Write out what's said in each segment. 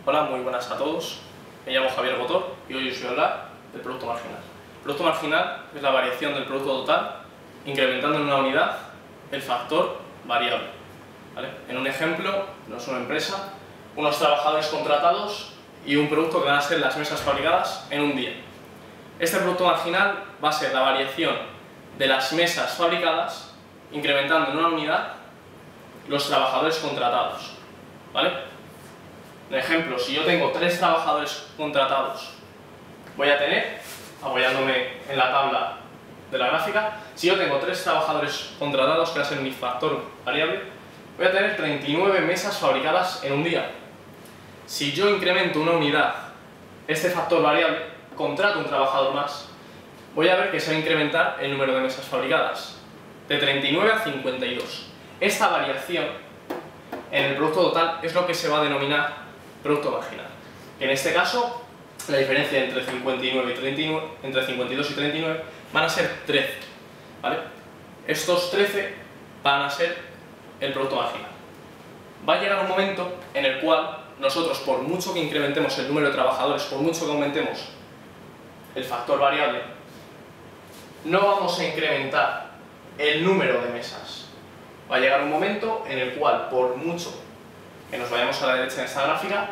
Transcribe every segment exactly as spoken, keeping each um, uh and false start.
Hola, muy buenas a todos. Me llamo Javier Gotor y hoy os voy a hablar del producto marginal. El producto marginal es la variación del producto total incrementando en una unidad el factor variable. ¿Vale? En un ejemplo, no es una empresa, unos trabajadores contratados y un producto que van a ser las mesas fabricadas en un día. Este producto marginal va a ser la variación de las mesas fabricadas incrementando en una unidad los trabajadores contratados. ¿Vale? Por ejemplo, si yo tengo tres trabajadores contratados, voy a tener, apoyándome en la tabla de la gráfica, si yo tengo tres trabajadores contratados, que va a ser mi factor variable, voy a tener treinta y nueve mesas fabricadas en un día. Si yo incremento una unidad, este factor variable, contrato un trabajador más, voy a ver que se va a incrementar el número de mesas fabricadas, de treinta y nueve a cincuenta y dos. Esta variación en el producto total es lo que se va a denominar producto marginal. En este caso, la diferencia entre cincuenta y nueve y treinta y nueve, entre cincuenta y dos y treinta y nueve van a ser trece. ¿Vale? Estos trece van a ser el producto marginal. Va a llegar un momento en el cual nosotros, por mucho que incrementemos el número de trabajadores, por mucho que aumentemos el factor variable, no vamos a incrementar el número de mesas. Va a llegar un momento en el cual, por mucho que nos vayamos a la derecha en esta gráfica,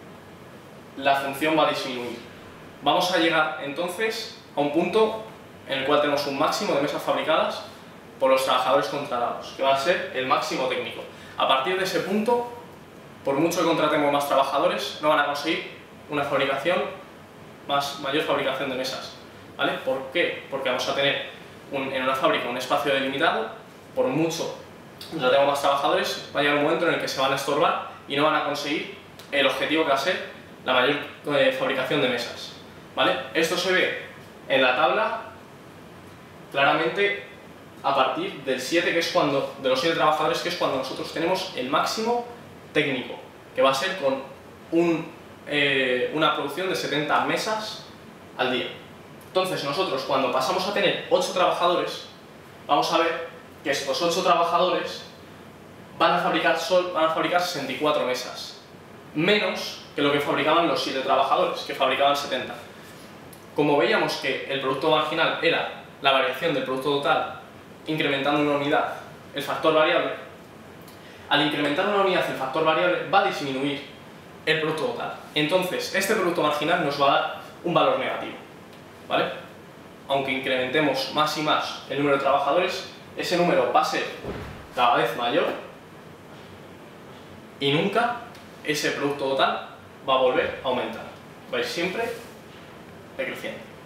la función va a disminuir. Vamos a llegar entonces a un punto en el cual tenemos un máximo de mesas fabricadas por los trabajadores contratados, que va a ser el máximo técnico. A partir de ese punto, por mucho que contratemos más trabajadores, no van a conseguir una fabricación, más, mayor fabricación de mesas. ¿Vale? ¿Por qué? Porque vamos a tener un, en una fábrica un espacio delimitado, por mucho contratemos más trabajadores, va a llegar un momento en el que se van a estorbar y no van a conseguir el objetivo que va a ser la mayor eh, fabricación de mesas. ¿Vale? Esto se ve en la tabla claramente a partir del siete, que es cuando, de los siete trabajadores, que es cuando nosotros tenemos el máximo técnico, que va a ser con un, eh, una producción de setenta mesas al día. Entonces nosotros, cuando pasamos a tener ocho trabajadores, vamos a ver que estos ocho trabajadores van a fabricar, sol, van a fabricar sesenta y cuatro mesas, menos que lo que fabricaban los siete trabajadores, que fabricaban setenta. Como veíamos que el producto marginal era la variación del producto total incrementando una unidad el factor variable, al incrementar una unidad el factor variable va a disminuir el producto total. Entonces, este producto marginal nos va a dar un valor negativo. ¿Vale? Aunque incrementemos más y más el número de trabajadores, ese número va a ser cada vez mayor y nunca ese producto total va a volver a aumentar. Va a ir siempre decreciendo.